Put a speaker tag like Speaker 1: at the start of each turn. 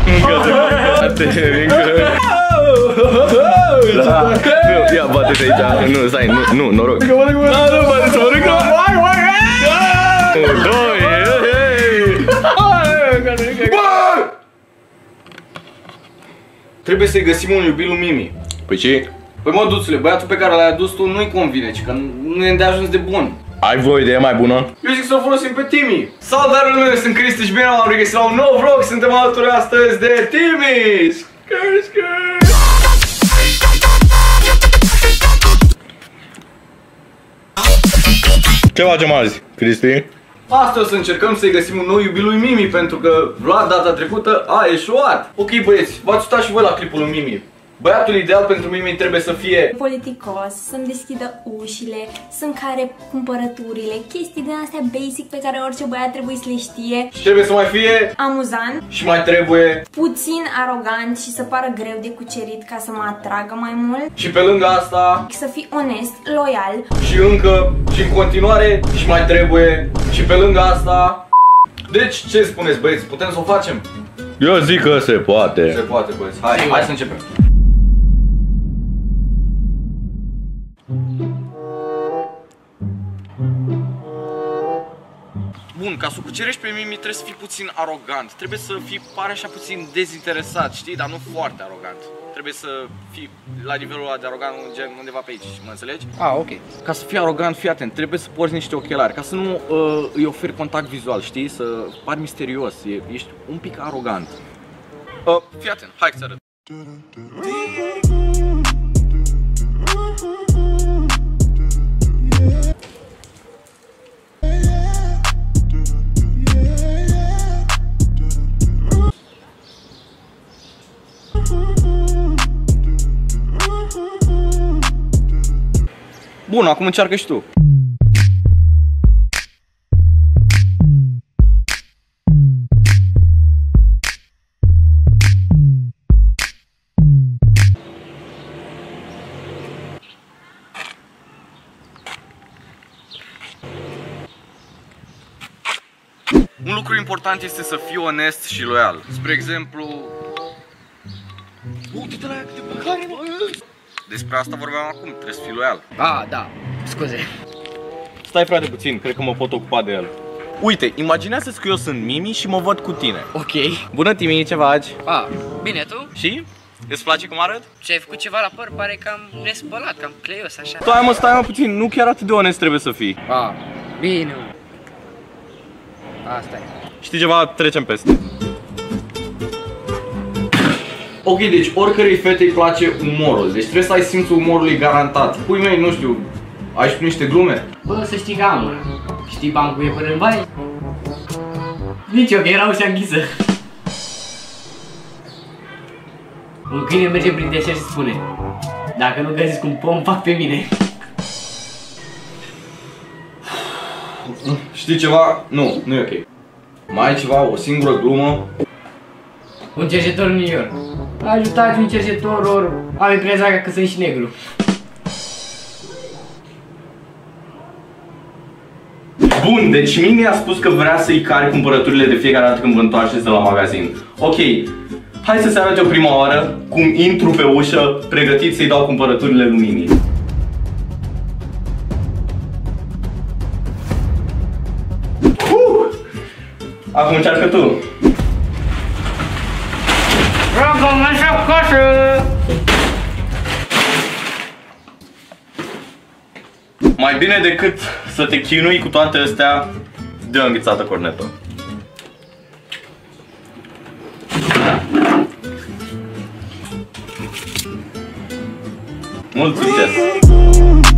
Speaker 1: Ia, bate-te aici. Nu, stai, nu, noroc. Nu, bate-te, mă râcă.
Speaker 2: Trebuie să-i găsim un iubit lui Mimi.
Speaker 1: Păi ce?
Speaker 2: Păi mă, duțule, băiatul pe care l-ai adus tu nu-i convine, ci că nu e îndeajuns de bun.
Speaker 1: Ai voi o idee mai bună?
Speaker 2: Eu zic să-l folosim pe Timi. Salutare lume, sunt Cristi și bine m-am regăsit la un nou vlog. Suntem alături astăzi de Timi.
Speaker 1: Ce facem azi, Cristi?
Speaker 2: Astăzi o să încercăm să-i găsim un nou iubit lui Mimi, pentru că Vlad data trecută a eșuat. Ok băieți, v-ați uitat și voi la clipul lui Mimi. Băiatul ideal pentru Mimi trebuie să fie
Speaker 3: politicos, să-mi deschidă ușile, să-mi care cumpărăturile, chestii din astea basic pe care orice băiat trebuie să le știe.
Speaker 2: și trebuie să mai fie
Speaker 3: Amuzant,
Speaker 2: și mai trebuie
Speaker 3: puțin arogant și să pară greu de cucerit ca să mă atragă mai mult.
Speaker 2: și pe lângă asta
Speaker 3: Să fii onest, loial.
Speaker 2: și încă și în continuare și mai trebuie și pe lângă asta. Deci ce spuneți băieți, putem să o facem?
Speaker 1: Eu zic că se poate.
Speaker 2: Se poate băieți, hai să începem. Bun, ca să o cucerești pe Mimi trebuie să fii puțin arogant. Trebuie să fii, pare așa puțin dezinteresat, știi? Dar nu foarte arogant. Trebuie să fii la nivelul ăla de arogant undeva pe aici, mă înțelegi?
Speaker 4: Ah, ok.
Speaker 2: Ca să fii arogant, fii atent, trebuie să porți niște ochelari, ca să nu îi oferi contact vizual, știi? Să pari misterios, ești un pic arogant. Fii atent, hai să arăt. Bun, acum încearcă și tu. Un lucru important este să fii onest și loial. Spre exemplu, uite-te la ea câte băcare, mă! Despre asta vorbeam acum, trebuie să fii loial.
Speaker 4: Ah, da, scuze.
Speaker 1: Stai frate puțin, cred că mă pot ocupa de el. Uite, imaginează-ți că eu sunt Mimi și mă văd cu tine.
Speaker 4: Ok.
Speaker 1: Bună Timi, ce faci?
Speaker 4: Ah, bine, tu?
Speaker 1: Și? Îți place cum arăt?
Speaker 4: Ce ai făcut ceva la păr? Pare cam nespălat, cam cleios, așa.
Speaker 1: Stai mă puțin, nu chiar atât de onest trebuie să fii.
Speaker 4: Ah, bine. Asta e.
Speaker 1: Știi ceva? Trecem peste.
Speaker 2: Ok, deci oricărei fete îi place umorul, deci trebuie să ai simțul umorului garantat. Pui mei, nu știu, ai și niște glume?
Speaker 4: Bă, să știi că am una. Știi bancul e până în baie? Nici eu, că era ușa închisă. Un câine merge prin deșert și spune: dacă nu găsesc un pom, fac pe mine.
Speaker 2: Știi ceva? Nu e ok. Mai ai ceva, o singură glumă?
Speaker 4: Un cercetor în New York. Ajutați un cercetor, ori am impresia că sunt și negru.
Speaker 1: Bun, deci Mimi a spus că vrea să-i care cumpărăturile de fiecare dată când vă întoarceți de la magazin. Ok, hai să se arate o prima oară cum intru pe ușă, pregătit să-i dau cumpărăturile lui Mimi. Acum încearcă tu.
Speaker 4: Rogă-mă și acasă!
Speaker 1: Mai bine decât să te chinui cu toate astea, dă înghițată cornetă. Mult succes!